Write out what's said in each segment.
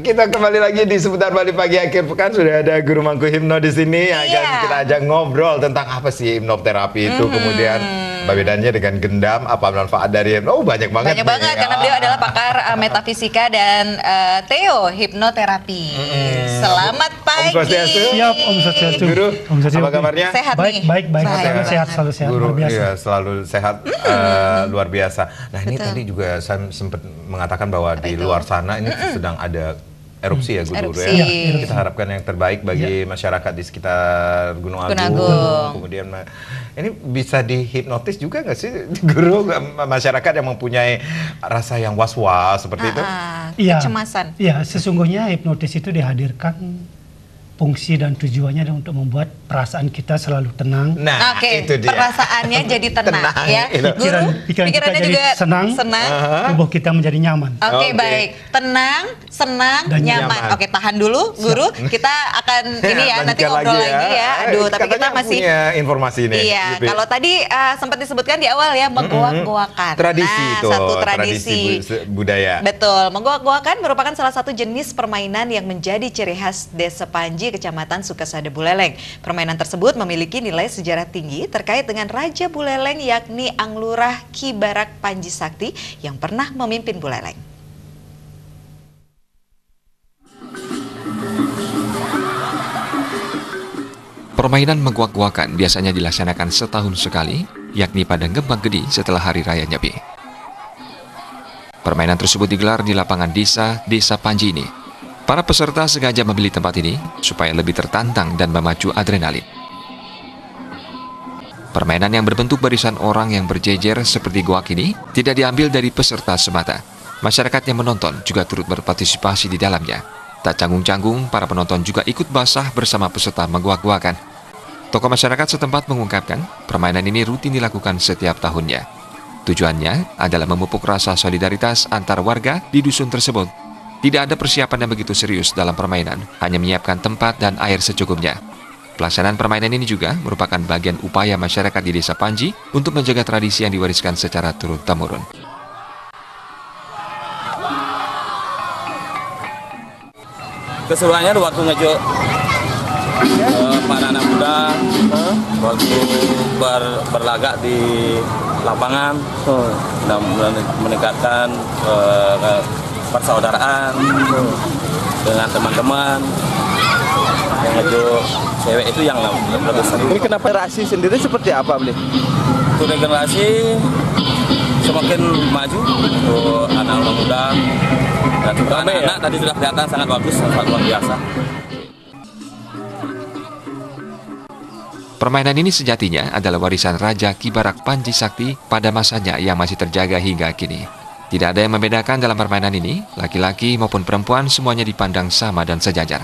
kita kembali lagi di Seputar Bali Pagi Akhir Pekan. Sudah ada Guru Mangku Hipno di sini. Akan kita ajak ngobrol tentang apa sih hipnoterapi itu. Kemudian bedanya dengan gendam, apa manfaat dari hipno. Banyak banget. Banyak banget, karena beliau adalah pakar metafisika dan Theo hipnoterapi. Selamat pagi. Om Swastiastu. Siap, Om Swastiastu. Guru, apa kabarnya? Sehat baik, nih? baik. Sehat, selalu sehat. Guru, luar biasa. iya, selalu sehat, luar biasa. Nah, ini tadi juga saya sempat mengatakan bahwa di luar sana ini sedang ada erupsi ya, Guru Erupsi. ya. Kita harapkan yang terbaik bagi masyarakat di sekitar Gunung Agung. Kemudian ini bisa dihipnotis juga nggak sih, Guru? Masyarakat yang mempunyai rasa yang was-was seperti itu? Kecemasan. Iya, sesungguhnya hipnotis itu dihadirkan fungsi dan tujuannya adalah untuk membuat perasaan kita selalu tenang. Nah, itu dia. Perasaannya jadi tenang, ya. Pikiran kita jadi senang. Tubuh kita menjadi nyaman. Oke, baik. Tenang, senang, dan nyaman. Oke, tahan dulu, Guru. Kita akan ini ya, nanti ngobrol lagi ya. Aduh, tapi kita masih punya informasi nih. Iya, kalau tadi sempat disebutkan di awal ya, menggoak-goakan. Tradisi itu, satu tradisi budaya. Betul, menggoak-goakan merupakan salah satu jenis permainan yang menjadi ciri khas Desa Panji, Kecamatan Sukasada, Buleleng. Permainan tersebut memiliki nilai sejarah tinggi terkait dengan Raja Buleleng, yakni Anglurah Ki Barak Panji Sakti yang pernah memimpin Buleleng. Permainan menggoak-goakan biasanya dilaksanakan setahun sekali, yakni pada Gembang Gedi setelah Hari Raya Nyepi. Permainan tersebut digelar di lapangan Desa Panji ini. Para peserta sengaja memilih tempat ini supaya lebih tertantang dan memacu adrenalin. Permainan yang berbentuk barisan orang yang berjejer seperti goak ini tidak diambil dari peserta semata. Masyarakat yang menonton juga turut berpartisipasi di dalamnya. Tak canggung-canggung, para penonton juga ikut basah bersama peserta menggoak-goakan. Tokoh masyarakat setempat mengungkapkan, permainan ini rutin dilakukan setiap tahunnya. Tujuannya adalah memupuk rasa solidaritas antar warga di dusun tersebut. Tidak ada persiapan yang begitu serius dalam permainan, hanya menyiapkan tempat dan air secukupnya. Pelaksanaan permainan ini juga merupakan bagian upaya masyarakat di Desa Panji untuk menjaga tradisi yang diwariskan secara turun-temurun. Keseruannya waktu ngejuk para anak muda, waktu berlagak di lapangan, dan meningkatkan persaudaraan dengan teman-teman. Yang ngejuk cewek itu yang lebih seru. Ini kenapa regenerasi sendiri seperti apa, Beli? Untuk regenerasi semakin maju untuk anak-anak muda dan juga anak-anak tadi sudah kelihatan sangat bagus, sangat luar biasa. Permainan ini sejatinya adalah warisan Raja Ki Barak Panji Sakti pada masanya yang masih terjaga hingga kini. Tidak ada yang membedakan dalam permainan ini, laki-laki maupun perempuan semuanya dipandang sama dan sejajar.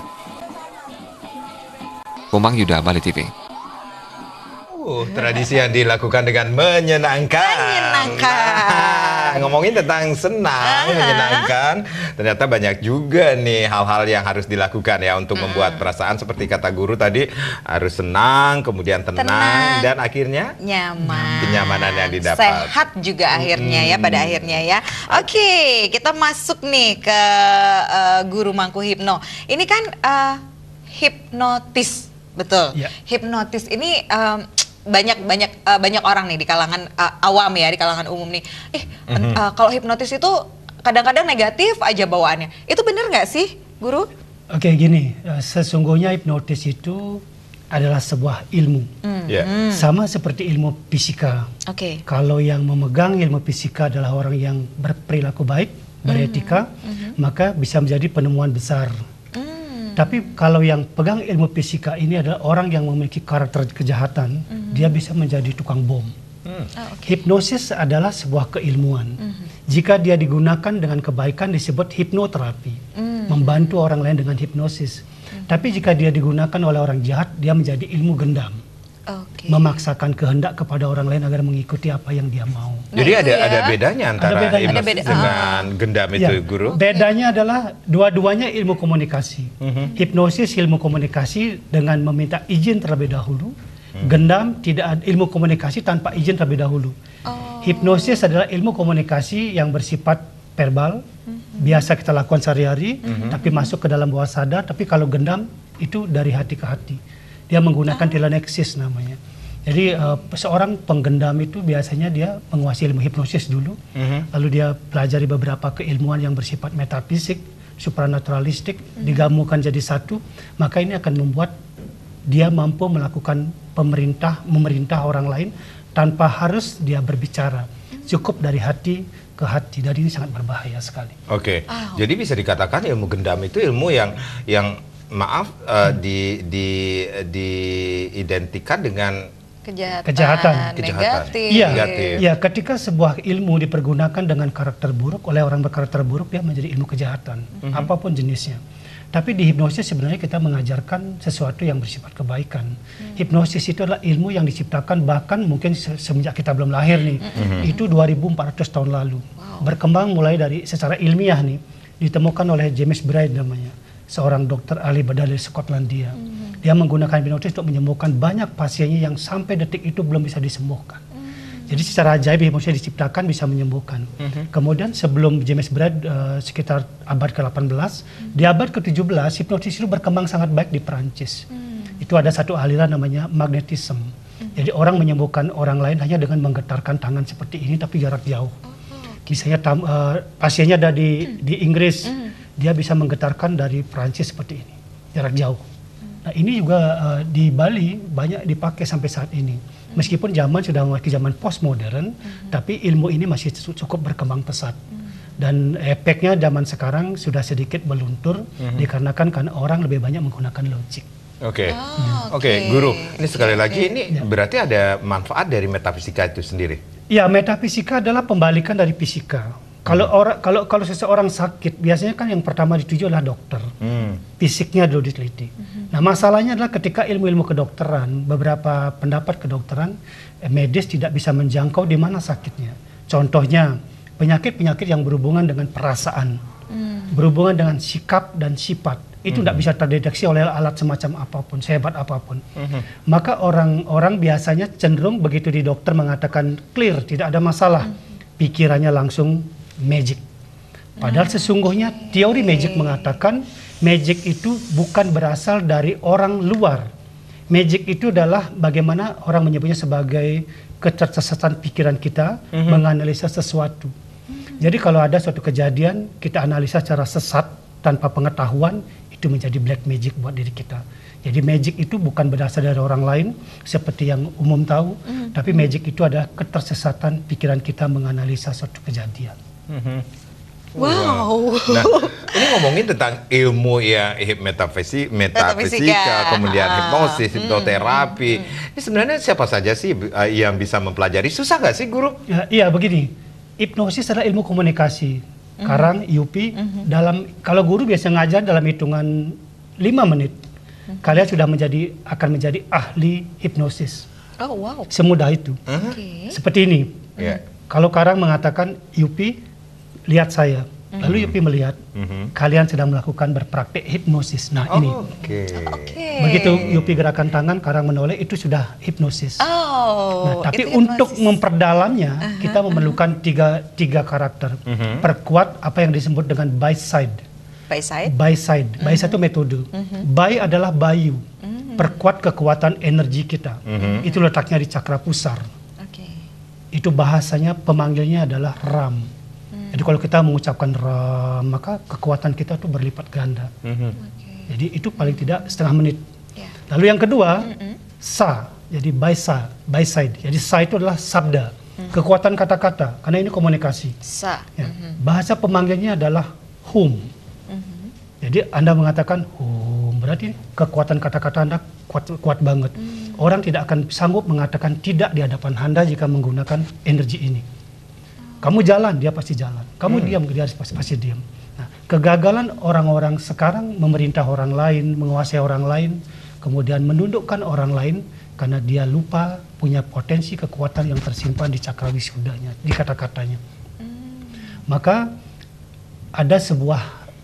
Komang Yuda, Bali TV. Tradisi yang dilakukan dengan menyenangkan. Nah, ngomongin tentang senang, menyenangkan, ternyata banyak juga nih hal-hal yang harus dilakukan ya untuk membuat perasaan seperti kata Guru tadi, harus senang, kemudian tenang, dan akhirnya nyaman. Kenyamanan yang didapat. Sehat juga akhirnya ya, pada akhirnya ya. Oke, kita masuk nih ke Guru Mangku Hipno. Ini kan hipnotis, betul. Ya. Hipnotis ini banyak orang nih di kalangan awam ya, di kalangan umum nih. Kalau hipnotis itu kadang-kadang negatif aja bawaannya. Itu bener nggak sih, Guru? Oke, gini, sesungguhnya hipnotis itu adalah sebuah ilmu. Sama seperti ilmu fisika. Kalau yang memegang ilmu fisika adalah orang yang berperilaku baik, beretika, maka bisa menjadi penemuan besar. Tapi kalau yang pegang ilmu fisika ini adalah orang yang memiliki karakter kejahatan, dia bisa menjadi tukang bom. Hipnosis adalah sebuah keilmuan. Jika dia digunakan dengan kebaikan disebut hipnoterapi, membantu orang lain dengan hipnosis. Tapi jika dia digunakan oleh orang jahat, dia menjadi ilmu gendam. Memaksakan kehendak kepada orang lain agar mengikuti apa yang dia mau. Jadi ada bedanya antara hipnosis dengan gendam itu, Guru? Bedanya adalah dua-duanya ilmu komunikasi. Hipnosis ilmu komunikasi dengan meminta izin terlebih dahulu. Gendam tidak ada ilmu komunikasi tanpa izin terlebih dahulu. Hipnosis adalah ilmu komunikasi yang bersifat verbal, biasa kita lakukan sehari-hari, tapi masuk ke dalam bawah sadar. Tapi kalau gendam itu dari hati ke hati. Dia menggunakan teleneksis namanya. Jadi seorang penggendam itu biasanya dia menguasai ilmu hipnosis dulu, lalu dia pelajari beberapa keilmuan yang bersifat metafisik, supranaturalistik, digabungkan jadi satu, maka ini akan membuat dia mampu melakukan memerintah orang lain tanpa harus dia berbicara, cukup dari hati ke hati. Dan ini sangat berbahaya sekali. Oke, jadi bisa dikatakan ilmu gendam itu ilmu yang maaf diidentikan dengan kejahatan negatif. Iya, ketika sebuah ilmu dipergunakan dengan karakter buruk oleh orang berkarakter buruk, dia menjadi ilmu kejahatan, apapun jenisnya. Tapi di hipnosis sebenarnya kita mengajarkan sesuatu yang bersifat kebaikan. Hipnosis itu adalah ilmu yang diciptakan bahkan mungkin semenjak kita belum lahir nih. Itu 2400 tahun lalu. Berkembang mulai dari secara ilmiah nih, ditemukan oleh James Braid namanya, seorang dokter ahli bedah dari Skotlandia. Dia menggunakan hipnosis untuk menyembuhkan banyak pasiennya yang sampai detik itu belum bisa disembuhkan. Jadi secara ajaib hipnosis diciptakan bisa menyembuhkan. Kemudian sebelum James Braid sekitar abad ke-18, di abad ke-17 hipnosis itu berkembang sangat baik di Perancis. Itu ada satu aliran namanya magnetism. Jadi orang menyembuhkan orang lain hanya dengan menggetarkan tangan seperti ini tapi jarak jauh. Misalnya pasiennya ada di Inggris, dia bisa menggetarkan dari Perancis seperti ini, jarak jauh. Nah ini juga di Bali banyak dipakai sampai saat ini. Meskipun zaman sudah memasuki zaman postmodern, tapi ilmu ini masih cukup berkembang pesat. Dan efeknya zaman sekarang sudah sedikit meluntur dikarenakan karena orang lebih banyak menggunakan logik. Oke, Guru. Ini sekali lagi ini berarti ada manfaat dari metafisika itu sendiri. Ya, metafisika adalah pembalikan dari fisika. Kalau seseorang sakit, biasanya kan yang pertama dituju adalah dokter. Fisiknya dulu diteliti. Nah, masalahnya adalah ketika ilmu-ilmu kedokteran, beberapa pendapat kedokteran medis tidak bisa menjangkau di mana sakitnya. Contohnya, penyakit-penyakit yang berhubungan dengan perasaan, berhubungan dengan sikap dan sifat. Itu tidak bisa terdeteksi oleh alat semacam apapun, sehebat apapun. Maka orang-orang biasanya cenderung begitu di dokter mengatakan clear, tidak ada masalah, pikirannya langsung magic. Padahal sesungguhnya teori magic mengatakan magic itu bukan berasal dari orang luar. Magic itu adalah bagaimana orang menyebutnya sebagai ketersesatan pikiran kita menganalisa sesuatu. Jadi kalau ada suatu kejadian kita analisa secara sesat tanpa pengetahuan, itu menjadi black magic buat diri kita. Jadi magic itu bukan berasal dari orang lain seperti yang umum tahu, tapi magic itu adalah ketersesatan pikiran kita menganalisa suatu kejadian. Wow. Nah, ini ngomongin tentang ilmu ya, metafisika, kemudian hipnosis, hipnoterapi. Ini sebenarnya siapa saja sih yang bisa mempelajari? Susah nggak sih, Guru? Iya, begini. Hipnosis adalah ilmu komunikasi. Sekarang Yupi kalau guru biasa ngajar dalam hitungan 5 menit, kalian sudah akan menjadi ahli hipnosis. Oh wow. Semudah itu. Seperti ini. Kalau Karang mengatakan Yupi lihat saya, lalu Yupi melihat kalian sedang melakukan berpraktek hipnosis. Nah ini. Begitu Yupi gerakan tangan, Karang menoleh, itu sudah hipnosis. Nah, tapi untuk memperdalamnya kita memerlukan tiga karakter. Perkuat apa yang disebut dengan by side. By side itu metode. By adalah bayu. Perkuat kekuatan energi kita. Itu letaknya di cakra pusar. Itu bahasanya pemanggilnya adalah Ram. Jadi kalau kita mengucapkan Ram, maka kekuatan kita itu berlipat ganda. Jadi itu paling tidak setengah menit. Lalu yang kedua, Sa. Jadi by side. Jadi Sa itu adalah sabda, kekuatan kata-kata, karena ini komunikasi. Sa. Bahasa pemanggilnya adalah Hum. Jadi Anda mengatakan Hum, berarti kekuatan kata-kata Anda kuat banget. Orang tidak akan sanggup mengatakan tidak di hadapan Anda jika menggunakan energi ini. Kamu jalan, dia pasti jalan. Kamu diam, dia pasti diam. Nah, kegagalan orang-orang sekarang memerintah orang lain, menguasai orang lain, kemudian menundukkan orang lain karena dia lupa punya potensi kekuatan yang tersimpan di cakra wisudanya, di kata-katanya. Maka ada sebuah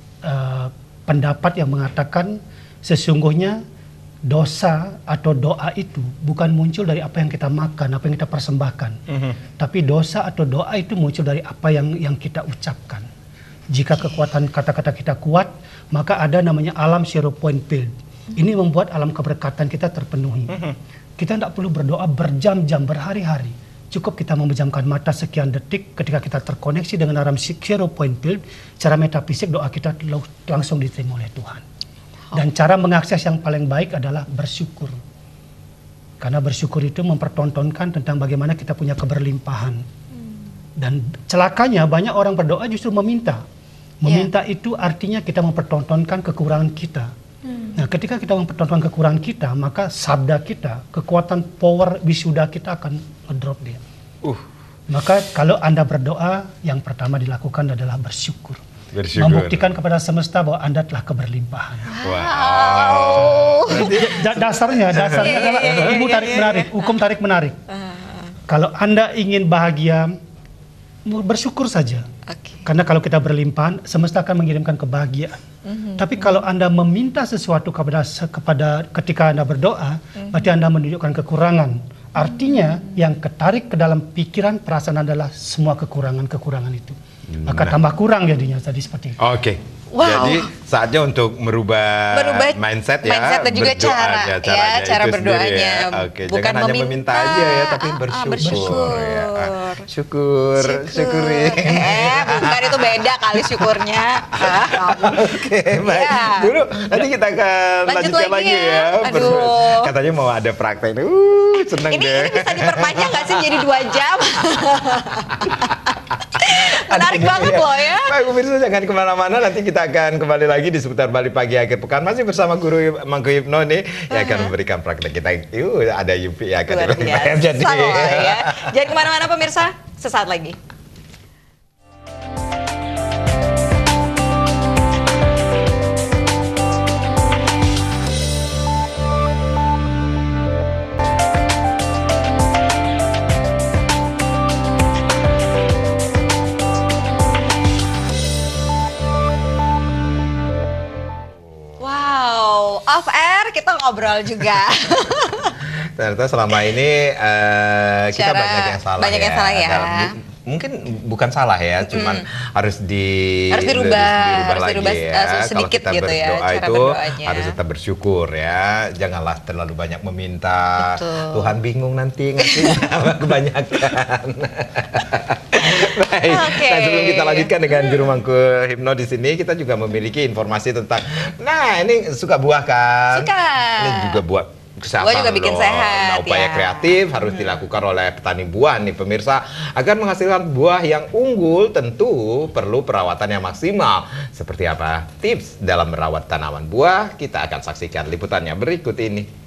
pendapat yang mengatakan sesungguhnya dosa atau doa itu bukan muncul dari apa yang kita makan, apa yang kita persembahkan. Tapi dosa atau doa itu muncul dari apa yang kita ucapkan. Jika kekuatan kata-kata kita kuat, maka ada namanya alam zero point field. Ini membuat alam keberkatan kita terpenuhi. Kita tidak perlu berdoa berjam-jam, berhari-hari. Cukup kita memejamkan mata sekian detik ketika kita terkoneksi dengan alam zero point field. Secara metafisik doa kita langsung diterima oleh Tuhan. Dan cara mengakses yang paling baik adalah bersyukur. Karena bersyukur itu mempertontonkan tentang bagaimana kita punya keberlimpahan. Dan celakanya banyak orang berdoa justru meminta. Meminta itu artinya kita mempertontonkan kekurangan kita. Nah, ketika kita mempertontonkan kekurangan kita, maka sabda kita, kekuatan power wisuda kita akan ngedrop dia. Maka kalau Anda berdoa, yang pertama dilakukan adalah bersyukur. Membuktikan kepada semesta bahwa Anda telah keberlimpahan. Dasarnya adalah ilmu tarik-menarik, hukum tarik-menarik. Kalau Anda ingin bahagia, bersyukur saja. Karena kalau kita berlimpahan, semesta akan mengirimkan kebahagiaan. Tapi kalau Anda meminta sesuatu ketika Anda berdoa, berarti Anda menunjukkan kekurangan. Artinya yang ketarik ke dalam pikiran, perasaan adalah semua kekurangan-kekurangan itu. Maka tambah kurang jadinya tadi seperti itu. Jadi saatnya untuk merubah mindset dan juga cara berdoanya. Bukan jangan hanya meminta aja ya, tapi bersyukur. Syukuri. Bukan itu beda kali syukurnya. Baik. Dulu nanti kita akan lanjutkan lagi ya. Katanya mau ada praktek. Seneng deh. Ini bisa diperpanjang nggak sih jadi 2 jam? Menarik banget loh ya. Baik pemirsa, jangan kemana-mana, nanti kita akan kembali lagi di seputar Bali Pagi akhir pekan. Masih bersama Guru Mangku Hipno nih yang akan memberikan praktek kita. Ada Yupi ya. Luar biasa ya. Jangan kemana-mana pemirsa, sesaat lagi. Off air kita ngobrol juga. Ternyata selama ini kita banyak yang salah. Banyak yang salah ya. Mungkin bukan salah ya, cuman harus dirubah ya. Sedikit kalau kita gitu ya, berdoa cara itu berdoanya. harus tetap bersyukur ya. Janganlah terlalu banyak meminta. Betul. Tuhan bingung nanti ngasihnya kebanyakan. Baik. Nah, sebelum kita lanjutkan dengan Guru Mangku Hipno di sini, kita juga memiliki informasi tentang, nah ini suka buah kan? Suka. Ini juga buat kesehatan. Buah juga bikin sehat. Nah, upaya kreatif harus dilakukan oleh petani buah nih pemirsa. Agar menghasilkan buah yang unggul tentu perlu perawatan yang maksimal. Seperti apa tips dalam merawat tanaman buah? Kita akan saksikan liputannya berikut ini.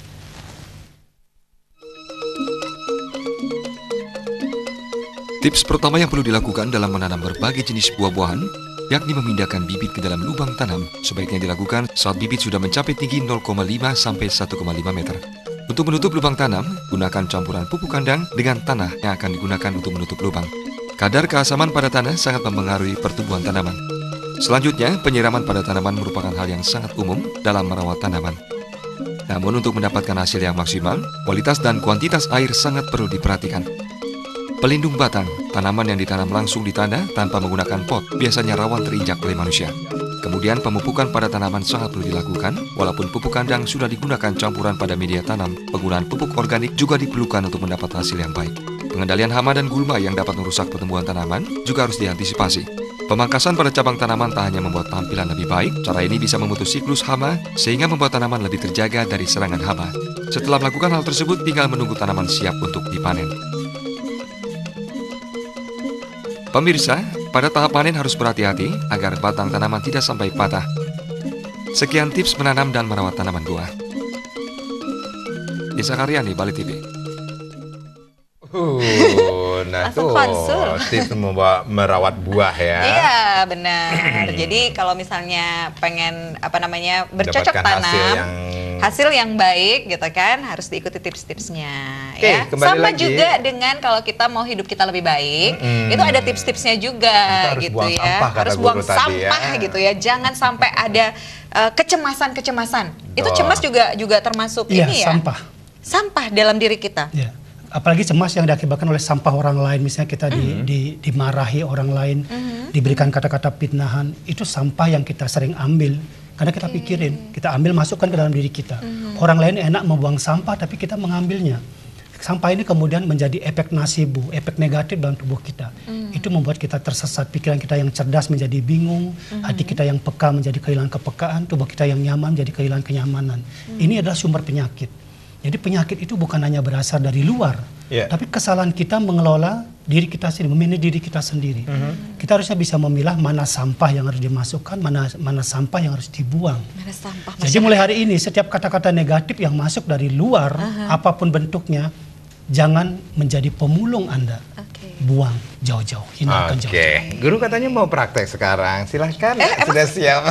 Tips pertama yang perlu dilakukan dalam menanam berbagai jenis buah-buahan, yakni memindahkan bibit ke dalam lubang tanam. Sebaiknya dilakukan saat bibit sudah mencapai tinggi 0,5 sampai 1,5 meter. Untuk menutup lubang tanam, gunakan campuran pupuk kandang dengan tanah yang akan digunakan untuk menutup lubang. Kadar keasaman pada tanah sangat mempengaruhi pertumbuhan tanaman. Selanjutnya, penyiraman pada tanaman merupakan hal yang sangat umum dalam merawat tanaman. Namun untuk mendapatkan hasil yang maksimal, kualitas dan kuantitas air sangat perlu diperhatikan. Pelindung batang, tanaman yang ditanam langsung di tanah tanpa menggunakan pot, biasanya rawan terinjak oleh manusia. Kemudian pemupukan pada tanaman sangat perlu dilakukan, walaupun pupuk kandang sudah digunakan campuran pada media tanam, penggunaan pupuk organik juga diperlukan untuk mendapat hasil yang baik. Pengendalian hama dan gulma yang dapat merusak pertumbuhan tanaman juga harus diantisipasi. Pemangkasan pada cabang tanaman tak hanya membuat tampilan lebih baik, cara ini bisa memutus siklus hama sehingga membuat tanaman lebih terjaga dari serangan hama. Setelah melakukan hal tersebut, tinggal menunggu tanaman siap untuk dipanen. Pemirsa, pada tahap panen harus berhati-hati agar batang tanaman tidak sampai patah. Sekian tips menanam dan merawat tanaman buah. Desa Karyani, Bali TV. Nah tuh tips merawat buah ya. Iya benar. Jadi kalau misalnya pengen bercocok tanam, hasil yang baik gitu kan, harus diikuti tips-tipsnya ya. Sama lagi juga dengan kalau kita mau hidup kita lebih baik, itu ada tips-tipsnya juga gitu ya. Harus buang sampah gitu ya. Jangan sampai ada kecemasan-kecemasan. Itu cemas juga termasuk ini ya. Sampah. Sampah dalam diri kita. Ya. apalagi cemas yang diakibatkan oleh sampah orang lain, misalnya kita dimarahi orang lain, diberikan kata-kata fitnahan, itu sampah yang kita sering ambil karena kita pikirin, kita ambil masukkan ke dalam diri kita. Orang lain enak membuang sampah tapi kita mengambilnya. Sampah ini kemudian menjadi efek nasibu, efek negatif dalam tubuh kita. Itu membuat kita tersesat, pikiran kita yang cerdas menjadi bingung, hati kita yang peka menjadi kehilangan kepekaan, tubuh kita yang nyaman menjadi kehilangan kenyamanan. Ini adalah sumber penyakit. Jadi penyakit itu bukan hanya berasal dari luar, tapi kesalahan kita mengelola diri kita sendiri, memanage diri kita sendiri. Kita harusnya bisa memilah mana sampah yang harus dimasukkan, mana sampah yang harus dibuang. Jadi mulai hari ini setiap kata-kata negatif yang masuk dari luar, apapun bentuknya, jangan menjadi pemulung Anda. Buang jauh-jauh, hindarkan jauh-jauh. Guru katanya mau praktek sekarang, silahkan. Sudah siap.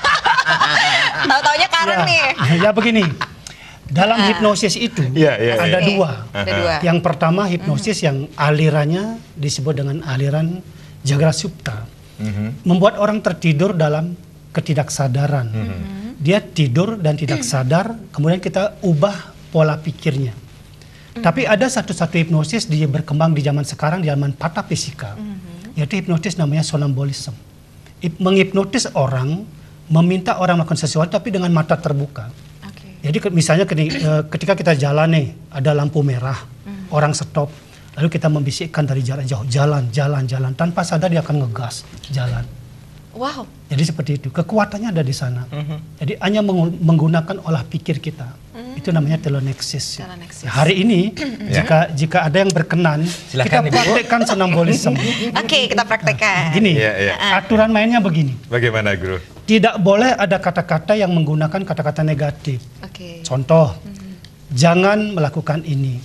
Tahu-taunya Karen nih. Ya begini. Dalam hipnosis itu ada dua. Yang pertama hipnosis yang alirannya disebut dengan aliran Jagrasupta. Membuat orang tertidur dalam ketidaksadaran. Dia tidur dan tidak sadar, kemudian kita ubah pola pikirnya. Tapi ada satu hipnosis dia berkembang di zaman sekarang, di zaman patafisika. Yaitu hipnosis namanya sonambulism. Menghipnotis orang, meminta orang melakukan sesuatu tapi dengan mata terbuka. Jadi misalnya ketika kita jalan nih, ada lampu merah, orang stop, lalu kita membisikkan dari jarak jauh, jalan, tanpa sadar dia akan ngegas, jalan. Wow. Jadi seperti itu, kekuatannya ada di sana. Jadi hanya menggunakan olah pikir kita. Itu namanya teloneksis. Hari ini, jika ada yang berkenan, kita praktekkan sonambulism. Oke, kita praktekkan. Gini, aturan mainnya begini. Bagaimana, Guru? Tidak boleh ada kata-kata yang menggunakan kata-kata negatif. Contoh, jangan melakukan ini.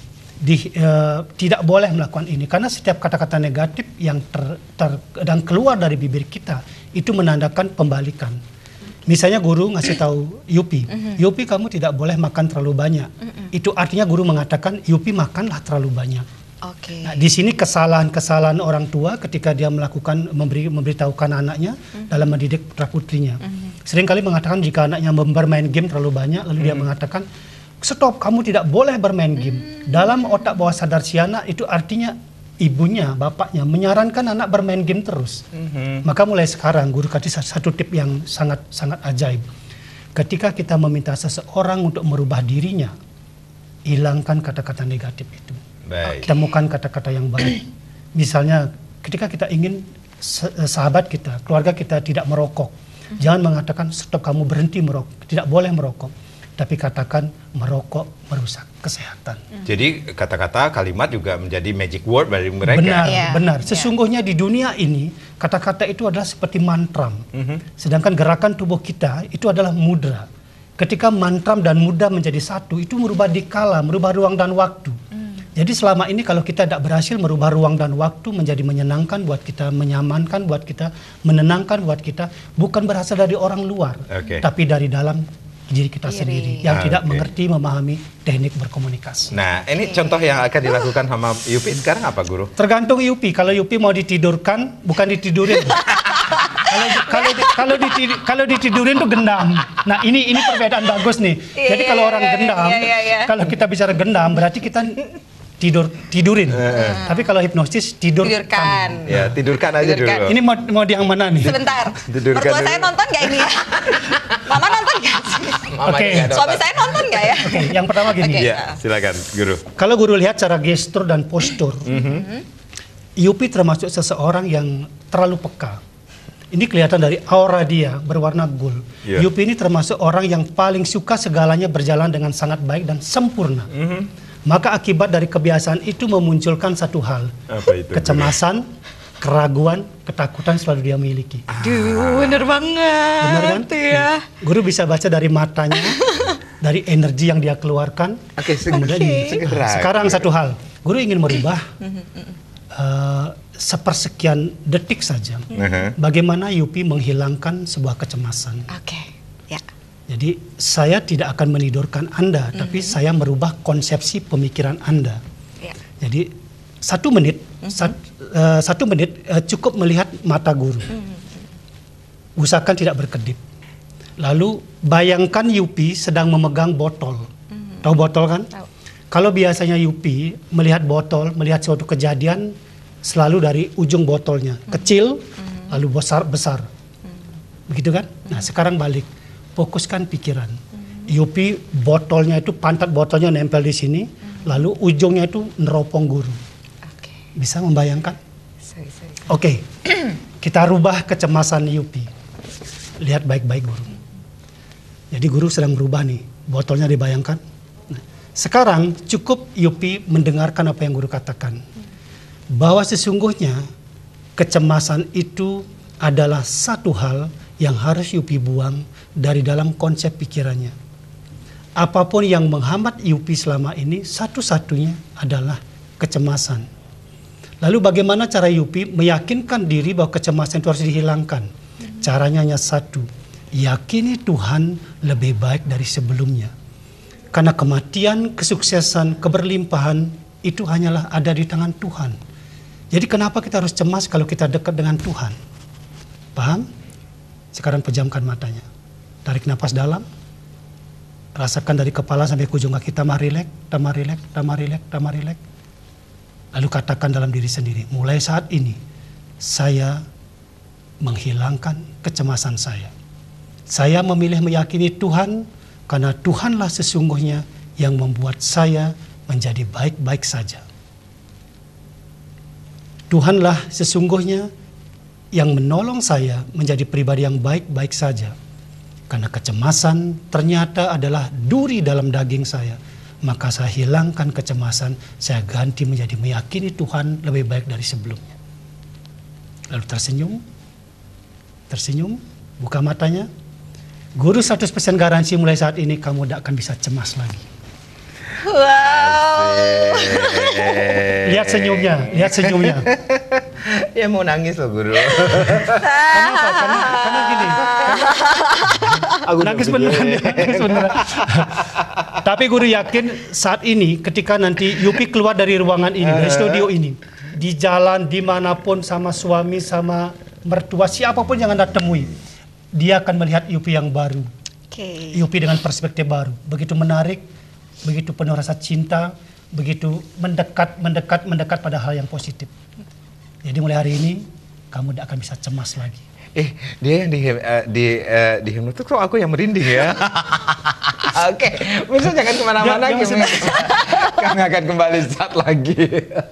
Tidak boleh melakukan ini. Karena setiap kata-kata negatif yang dan keluar dari bibir kita, itu menandakan pembalikan. Misalnya guru ngasih tahu Yupi, Yupi kamu tidak boleh makan terlalu banyak. Itu artinya guru mengatakan Yupi makanlah terlalu banyak. Nah, di sini kesalahan orang tua ketika dia melakukan memberitahukan anaknya dalam mendidik putra putrinya. Seringkali mengatakan jika anaknya bermain game terlalu banyak, lalu dia mengatakan stop, kamu tidak boleh bermain game. Dalam otak bawah sadar si anak itu artinya ibunya, bapaknya menyarankan anak bermain game terus. Maka mulai sekarang guru kasih satu tip yang sangat ajaib. Ketika kita meminta seseorang untuk merubah dirinya, hilangkan kata-kata negatif itu. Temukan kata-kata yang baik. Misalnya ketika kita ingin sahabat kita, keluarga kita tidak merokok, jangan mengatakan stop, kamu berhenti merokok, tidak boleh merokok. Tapi katakan merokok merusak kesehatan. Jadi kata-kata kalimat juga menjadi magic word dari mereka. Benar. Sesungguhnya di dunia ini kata-kata itu adalah seperti mantram. Sedangkan gerakan tubuh kita itu adalah mudra. Ketika mantram dan mudra menjadi satu, itu merubah dikala, merubah ruang dan waktu. Jadi selama ini kalau kita tidak berhasil merubah ruang dan waktu menjadi menyenangkan buat kita, menyamankan buat kita, menenangkan buat kita, bukan berasal dari orang luar, tapi dari dalam diri kita sendiri yang tidak mengerti, memahami teknik berkomunikasi. Nah, ini contoh yang akan dilakukan sama Yupi sekarang apa, Guru? Tergantung Yupi. Kalau Yupi mau ditidurkan, bukan ditidurin. Kalau ditidurin tuh gendam. Nah, ini perbedaan bagus nih. Jadi kalau orang gendam, kalau kita bicara gendam berarti kita tidurin. Tapi kalau hipnosis tidurkan. Ya, tidurkan aja dulu. Ini mau yang mana nih? Sebentar. Tidurkan Mertua saya nonton nggak ini ya? Mama nonton nggak sih? Suami saya nonton nggak ya? Yang pertama gini. Ya, silakan, Guru. Kalau Guru lihat cara gestur dan postur, Yupi termasuk seseorang yang terlalu peka. Ini kelihatan dari aura dia berwarna gold. Yupi ini termasuk orang yang paling suka segalanya berjalan dengan sangat baik dan sempurna. Maka akibat dari kebiasaan itu memunculkan satu hal. Apa itu? Kecemasan, keraguan, ketakutan selalu dia miliki. Bener banget. Bener kan? Ya. Guru bisa baca dari matanya, dari energi yang dia keluarkan. Sekarang satu hal. Guru ingin merubah sepersekian detik saja. Bagaimana Yupi menghilangkan sebuah kecemasan. Jadi saya tidak akan menidurkan Anda, tapi saya merubah konsepsi pemikiran Anda. Jadi 1 menit, 1 menit cukup melihat mata guru. Usahakan tidak berkedip. Lalu bayangkan Yupi sedang memegang botol. Tahu botol kan? Kalau biasanya Yupi melihat botol, melihat suatu kejadian selalu dari ujung botolnya, kecil lalu besar. Begitu kan? Nah, sekarang balik. Fokuskan pikiran. Yupi botolnya itu, pantat botolnya nempel di sini, lalu ujungnya itu neropong guru. Bisa membayangkan? Oke. Kita rubah kecemasan Yupi. Lihat baik-baik guru. Jadi guru sedang merubah nih, botolnya dibayangkan. Nah, sekarang cukup Yupi mendengarkan apa yang guru katakan. Bahwa sesungguhnya kecemasan itu adalah satu hal yang harus Yupi buang dari dalam konsep pikirannya. Apapun yang menghambat Yupi selama ini, satu-satunya adalah kecemasan. Lalu bagaimana cara Yupi meyakinkan diri bahwa kecemasan itu harus dihilangkan? Caranya hanya satu, yakini Tuhan lebih baik dari sebelumnya. Karena kematian, kesuksesan, keberlimpahan itu hanyalah ada di tangan Tuhan. Jadi kenapa kita harus cemas kalau kita dekat dengan Tuhan? Paham? Sekarang pejamkan matanya. Tarik napas dalam. Rasakan dari kepala sampai ke ujung kaki. Tambah rileks, tambah rileks, tambah rileks, tambah rileks. Lalu katakan dalam diri sendiri, mulai saat ini saya menghilangkan kecemasan saya. Saya memilih meyakini Tuhan karena Tuhanlah sesungguhnya yang membuat saya menjadi baik-baik saja. Tuhanlah sesungguhnya yang menolong saya menjadi pribadi yang baik-baik saja. Karena kecemasan ternyata adalah duri dalam daging saya. Maka saya hilangkan kecemasan, saya ganti menjadi meyakini Tuhan lebih baik dari sebelumnya. Lalu tersenyum, buka matanya. Guru 100% garansi mulai saat ini kamu tidak akan bisa cemas lagi. Wow. Lihat senyumnya. Ya mau nangis loh guru. Karena gini. Nangis beneran. Tapi guru yakin saat ini ketika nanti Yupi keluar dari ruangan ini, dari studio ini, di jalan dimanapun sama suami, sama mertua, siapapun yang Anda temui, dia akan melihat Yupi yang baru. Yupi dengan perspektif baru, begitu menarik, begitu penuh rasa cinta, begitu mendekat pada hal yang positif. Jadi mulai hari ini kamu tidak akan bisa cemas lagi. Dia yang di hipnotis kok aku yang merinding ya. Oke, bisa jangan kemana-mana. Kami akan kembali saat lagi.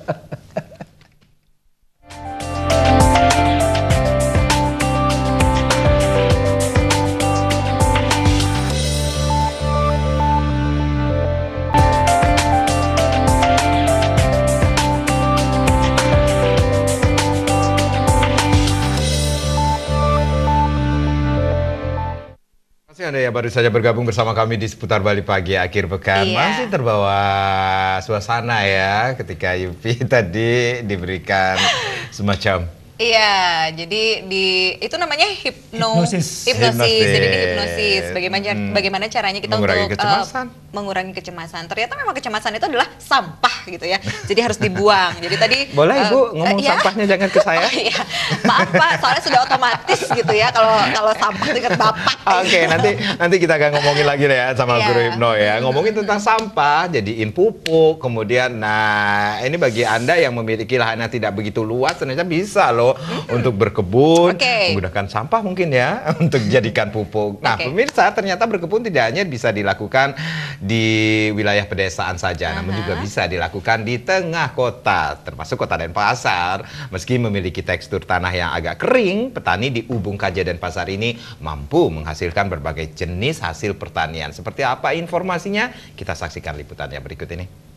Anda yang baru saja bergabung bersama kami di Seputar Bali Pagi akhir pekan. Masih terbawa suasana ya ketika Yupi tadi diberikan semacam jadi itu namanya hipnosis. Jadi di hipnosis. Bagaimana caranya kita untuk mengurangi kecemasan. Ternyata memang kecemasan itu adalah sampah gitu ya. Jadi harus dibuang. Jadi tadi boleh Ibu ngomong sampahnya jangan ke saya. Maaf Pak, soalnya sudah otomatis gitu ya kalau sampah dekat Bapak. Oke, nanti kita akan ngomongin lagi ya sama Guru Hipno ya. Ngomongin tentang sampah, jadiin pupuk, kemudian ini bagi Anda yang memiliki lahan yang tidak begitu luas ternyata bisa loh untuk berkebun, menggunakan sampah mungkin ya untuk jadikan pupuk. Nah, pemirsa, ternyata berkebun tidak hanya bisa dilakukan di wilayah pedesaan saja, namun juga bisa dilakukan di tengah kota, termasuk Kota Denpasar. Meski memiliki tekstur tanah yang agak kering, petani di Ubung Kaja Denpasar ini mampu menghasilkan berbagai jenis hasil pertanian. Seperti apa informasinya? Kita saksikan liputannya berikut ini.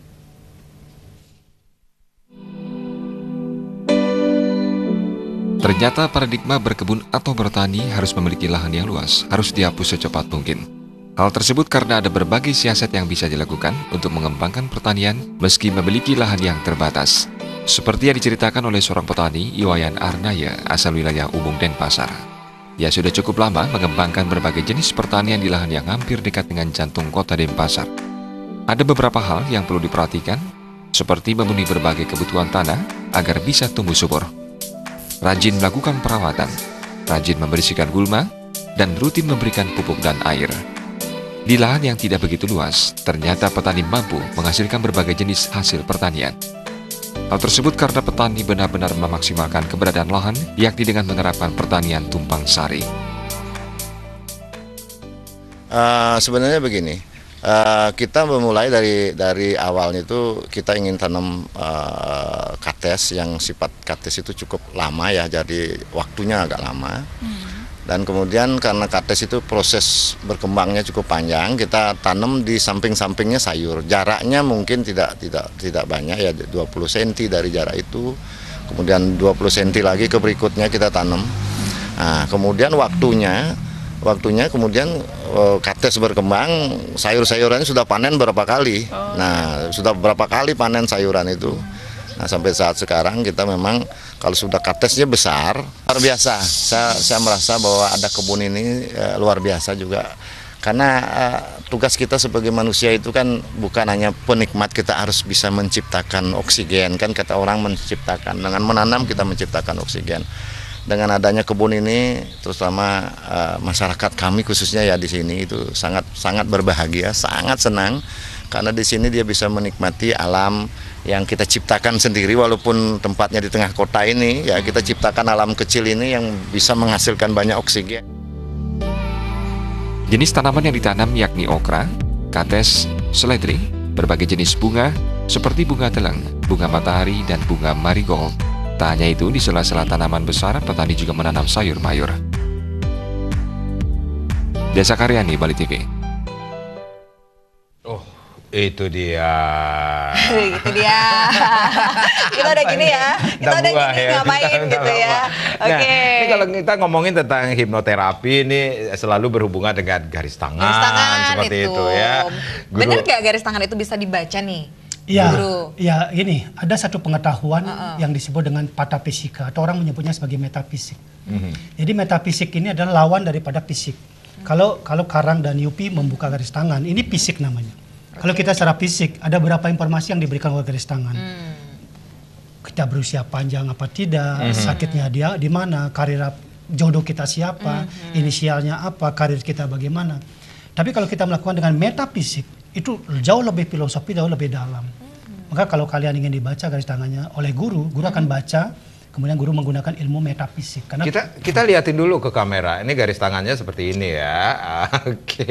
Ternyata paradigma berkebun atau bertani harus memiliki lahan yang luas, harus dihapus secepat mungkin. Hal tersebut karena ada berbagai siasat yang bisa dilakukan untuk mengembangkan pertanian meski memiliki lahan yang terbatas. Seperti yang diceritakan oleh seorang petani, Iwayan Arnaya, asal wilayah Ubung Denpasar. Ia sudah cukup lama mengembangkan berbagai jenis pertanian di lahan yang hampir dekat dengan jantung kota Denpasar. Ada beberapa hal yang perlu diperhatikan, seperti memenuhi berbagai kebutuhan tanah agar bisa tumbuh subur. Rajin melakukan perawatan, rajin membersihkan gulma, dan rutin memberikan pupuk dan air. Di lahan yang tidak begitu luas, ternyata petani mampu menghasilkan berbagai jenis hasil pertanian. Hal tersebut karena petani benar-benar memaksimalkan keberadaan lahan, yakni dengan menerapkan pertanian tumpang sari. Sebenarnya begini, kita memulai dari awalnya itu kita ingin tanam kates yang sifat kates itu cukup lama ya, jadi waktunya agak lama. Dan kemudian karena kates itu proses berkembangnya cukup panjang, kita tanam di samping-sampingnya sayur. Jaraknya mungkin tidak banyak ya, 20 cm dari jarak itu. Kemudian 20 cm lagi ke berikutnya kita tanam. Nah, kemudian waktunya kemudian kates berkembang, sayur-sayurannya sudah panen berapa kali. Nah, sudah berapa kali panen sayuran itu. Nah, sampai saat sekarang kita memang kalau sudah katesnya besar, luar biasa. Saya merasa bahwa ada kebun ini luar biasa juga. Karena tugas kita sebagai manusia itu kan bukan hanya penikmat, kita harus bisa menciptakan oksigen. Kan kata orang menciptakan, dengan menanam kita menciptakan oksigen. Dengan adanya kebun ini, terutama masyarakat kami khususnya ya di sini itu sangat berbahagia, sangat senang. Karena di sini dia bisa menikmati alam yang kita ciptakan sendiri, walaupun tempatnya di tengah kota ini, ya kita ciptakan alam kecil ini yang bisa menghasilkan banyak oksigen. Jenis tanaman yang ditanam yakni okra, kates, seledri, berbagai jenis bunga seperti bunga teleng, bunga matahari, dan bunga marigold. Tak hanya itu, di sela-sela tanaman besar, petani juga menanam sayur mayur. Desa Karyani, Bali TV. Itu dia. Itu dia. Kita udah gini ya. Kita udah gini ngapain gitu ya. Oke. Nah, ini kalau kita ngomongin tentang hipnoterapi ini selalu berhubungan dengan garis tangan seperti itu ya. Bener nggak garis tangan itu bisa dibaca nih? Iya, ya gini, ada satu pengetahuan yang disebut dengan patafisika atau orang menyebutnya sebagai metafisik. Jadi metafisik ini adalah lawan daripada fisik. Kalau Karang dan Yupi membuka garis tangan, ini fisik namanya. Kalau kita secara fisik, ada beberapa informasi yang diberikan oleh garis tangan. Kita berusia panjang apa tidak, sakitnya dia di mana, karir jodoh kita siapa, inisialnya apa, karir kita bagaimana. Tapi kalau kita melakukan dengan metafisik, itu jauh lebih filosofi, jauh lebih dalam. Maka kalau kalian ingin dibaca garis tangannya oleh guru akan baca, kemudian guru menggunakan ilmu metafisik. Karena kita liatin dulu ke kamera, ini garis tangannya seperti ini ya. Oke.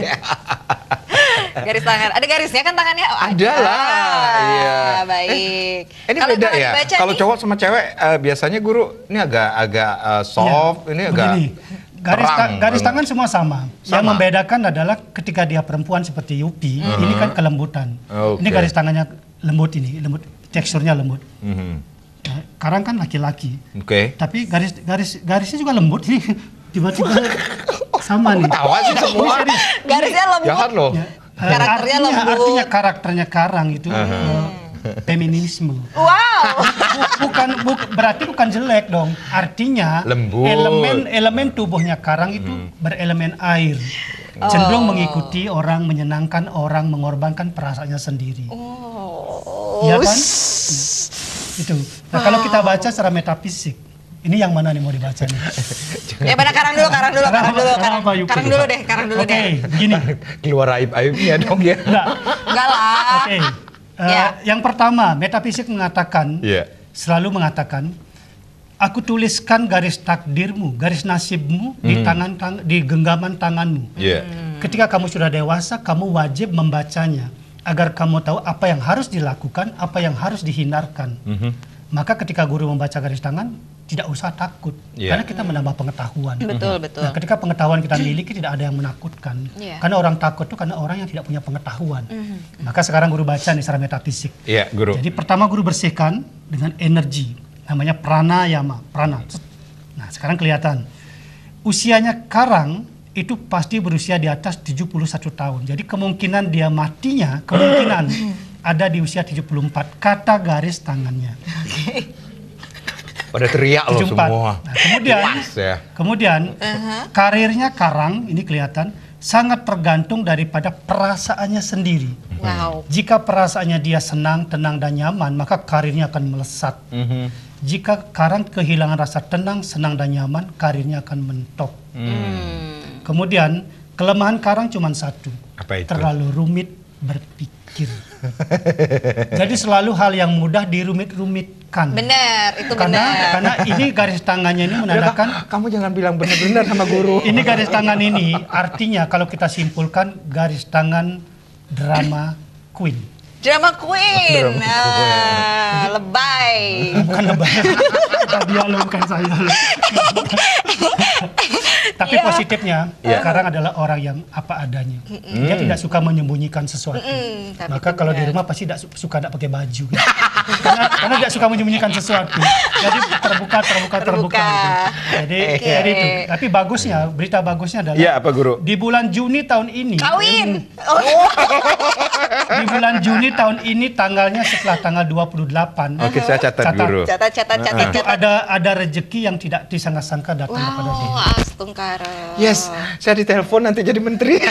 Garis tangan, ada garisnya kan tangannya? Oh, ada lah. Iya. Baik. Ini kalo beda ya. Kalau cowok sama cewek biasanya guru ini agak soft, ini agak garis tangan semua sama. Yang membedakan adalah ketika dia perempuan seperti Yupi, ini kan kelembutan. Ini garis tangannya lembut, teksturnya lembut. Karang kan laki-laki. Tapi garisnya juga lembut ini. Tiba-tiba sama nih. Tawa sih semua. Garisnya lembut. Jahat loh. Karakternya lembut. Artinya karakternya Karang itu feminisme. Wow. Berarti bukan jelek dong. Artinya lembut. Elemen tubuhnya Karang itu berelemen air. Cenderung mengikuti orang, menyenangkan orang, mengorbankan perasaannya sendiri. Iya kan? Itu. Nah, kalau kita baca secara metafisik, ini yang mana nih mau dibaca nih? Ya pada Karang dulu deh. Oke, begini. Keluar aib-aibnya dong ya. Enggak lah. Oke. Yang pertama, metafisik mengatakan, selalu mengatakan, aku tuliskan garis takdirmu, garis nasibmu di genggaman tanganmu. Ketika kamu sudah dewasa, kamu wajib membacanya agar kamu tahu apa yang harus dilakukan, apa yang harus dihindarkan. Maka ketika guru membaca garis tangan, tidak usah takut, karena kita menambah pengetahuan. Betul. Nah, ketika pengetahuan kita miliki, tidak ada yang menakutkan. Karena orang takut itu karena orang yang tidak punya pengetahuan. Maka sekarang guru baca nih secara metafisik. Guru. Jadi pertama guru bersihkan dengan energi, namanya pranayama, prana. Nah, sekarang kelihatan. Usianya Karang itu pasti berusia di atas 71 tahun. Jadi kemungkinan dia matinya, ada di usia 74, kata garis tangannya. Pada teriak loh semua. Nah, kemudian karirnya Karang ini kelihatan sangat tergantung daripada perasaannya sendiri. Jika perasaannya dia senang, tenang, dan nyaman, maka karirnya akan melesat. Jika Karang kehilangan rasa tenang, senang, dan nyaman, karirnya akan mentok. Kemudian Kelemahan karang cuma satu. Apa itu? Terlalu rumit berpikir. Jadi selalu hal yang mudah dirumit-rumitkan. Benar, itu benar. Karena ini garis tangannya ini menandakan. Kamu jangan bilang benar-benar sama guru. Ini garis tangan ini artinya kalau kita simpulkan garis tangan drama queen. Drama queen. Lebay. Bukan lebay. Dialogkan saya. Tapi positifnya sekarang adalah orang yang apa adanya. Dia tidak suka menyembunyikan sesuatu. Maka kalau di rumah pasti tidak suka pakai baju. karena tidak suka menyembunyikan sesuatu. Jadi terbuka. Jadi itu. Tapi bagusnya, berita bagusnya adalah apa guru? Di bulan Juni tahun ini. Kawin. Di bulan Juni tahun ini tanggalnya setelah tanggal 28. Oke, saya catat guru. Catat. Itu ada rezeki yang tidak disangka-sangka datang kepada dia. Astungkara. Yes, saya ditelepon nanti jadi menteri.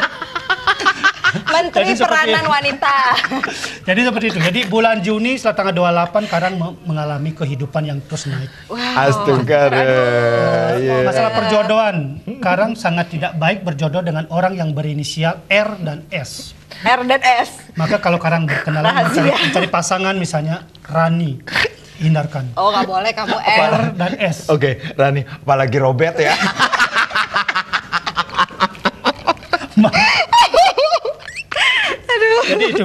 Menteri Peranan Wanita. Jadi seperti itu. Jadi bulan Juni setelah tanggal 28 Karang mengalami kehidupan yang terus naik. Astungkara. Masalah perjodohan, Karang sangat tidak baik berjodoh dengan orang yang berinisial R dan S. R dan S. Maka kalau Karang berkenalan mencari pasangan misalnya Rani, hindarkan. Oh, nggak boleh kamu R dan S. Oke, Rani, apalagi Robert ya. Jadi itu.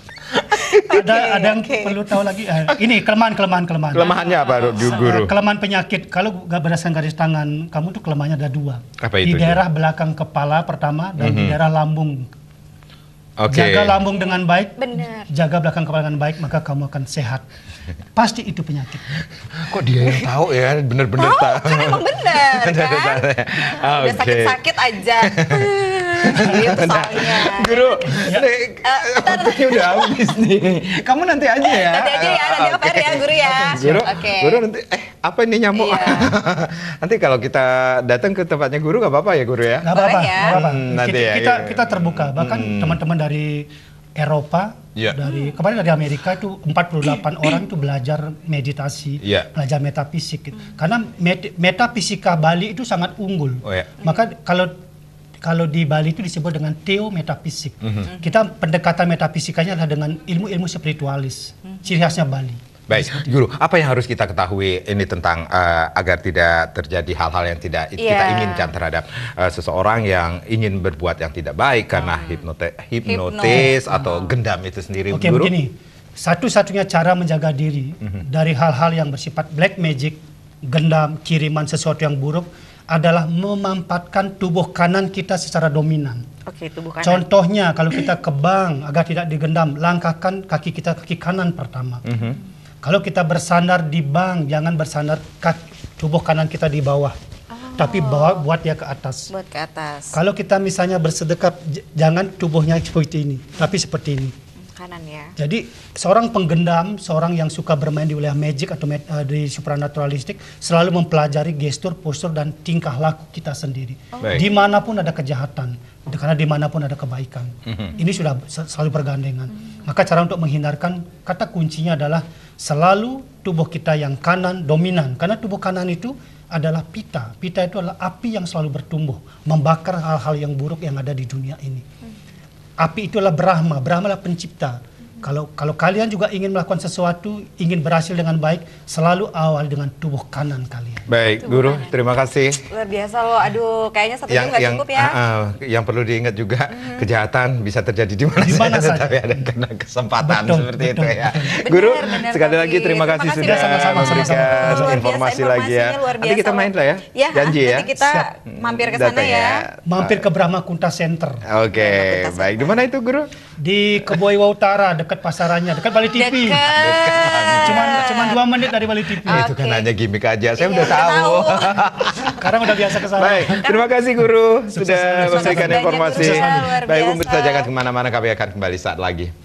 Ada yang perlu tahu lagi. Ini kelemahan. Kelemahannya apa, guru? Kelemahan penyakit. Kalau berdasarkan garis tangan, kamu tuh kelemahannya ada 2. Apa itu? Di daerah belakang kepala pertama dan di daerah lambung. Jaga lambung dengan baik, jaga belakang kepala dengan baik, maka kamu akan sehat. Pasti itu penyakit. Kok dia yang tahu ya, bener-bener tahu. Kan emang bener kan? Udah sakit-sakit aja. Gitu soalnya. Guru, waktunya udah habis nih. Kamu nanti aja ya. Nanti aja ya, nanti oper ya guru ya. Guru nanti, apa ini nyamuk? Nanti kalau kita datang ke tempatnya guru gak apa-apa ya guru ya? Gak apa-apa. Nanti kita terbuka, bahkan teman-teman dari Eropa, kemarin dari Amerika itu 48 orang itu belajar meditasi, belajar metafisik. Karena metafisika Bali itu sangat unggul. Maka kalau di Bali itu disebut dengan teometafisik. Kita pendekatan metafisikanya adalah dengan ilmu-ilmu spiritualis. Ciri khasnya Bali. Baik, guru, apa yang harus kita ketahui ini tentang agar tidak terjadi hal-hal yang tidak kita inginkan terhadap seseorang yang ingin berbuat yang tidak baik karena hipnotis atau gendam itu sendiri, Oke, guru? Begini, satu-satunya cara menjaga diri dari hal-hal yang bersifat black magic, gendam, kiriman sesuatu yang buruk adalah memampatkan tubuh kanan kita secara dominan. Oke, tubuh kanan. Contohnya kalau kita ke bank agar tidak digendam, langkahkan kaki kita kaki kanan pertama. Kalau kita bersandar di bank, jangan bersandar tubuh kanan kita di bawah, tapi buat dia ke atas. Buat ke atas. Kalau kita misalnya bersedekap, jangan tubuhnya seperti ini, tapi seperti ini. Kanan ya. Jadi seorang penggendam, seorang yang suka bermain di wilayah magic atau di supranaturalistik selalu mempelajari gestur, postur dan tingkah laku kita sendiri. Dimanapun ada kejahatan, karena dimanapun ada kebaikan. Ini sudah selalu bergandengan. Maka cara untuk menghindarkan, kata kuncinya adalah selalu tubuh kita yang kanan dominan. Karena tubuh kanan itu adalah pita. Pita itu adalah api yang selalu bertumbuh, membakar hal-hal yang buruk yang ada di dunia ini. Api itulah Brahma, Brahma adalah pencipta. Kalau kalian juga ingin melakukan sesuatu, ingin berhasil dengan baik, selalu awal dengan tubuh kanan kalian. Baik, guru, terima kasih. Luar biasa loh, aduh kayaknya 1 jam nggak cukup ya. Yang perlu diingat juga, kejahatan bisa terjadi di mana saja, tapi ada kena kesempatan seperti itu ya. Guru, sekali lagi terima kasih sudah memberikan informasi lagi ya. Nanti kita main lah ya, janji ya. Nanti kita mampir ke sana ya. Mampir ke Brahma Kunta Center. Oke, baik. Di mana itu guru? Di Keboiwa Utara, dekat pasarannya, dekat Bali TV. Cuman 2 menit dari Bali TV. Itu kan hanya gimmick aja, saya udah tahu. Sekarang udah biasa ke sana. Baik, terima kasih guru sudah memberikan informasi. Baik, pemirsa jangan kemana-mana, kami akan kembali saat lagi.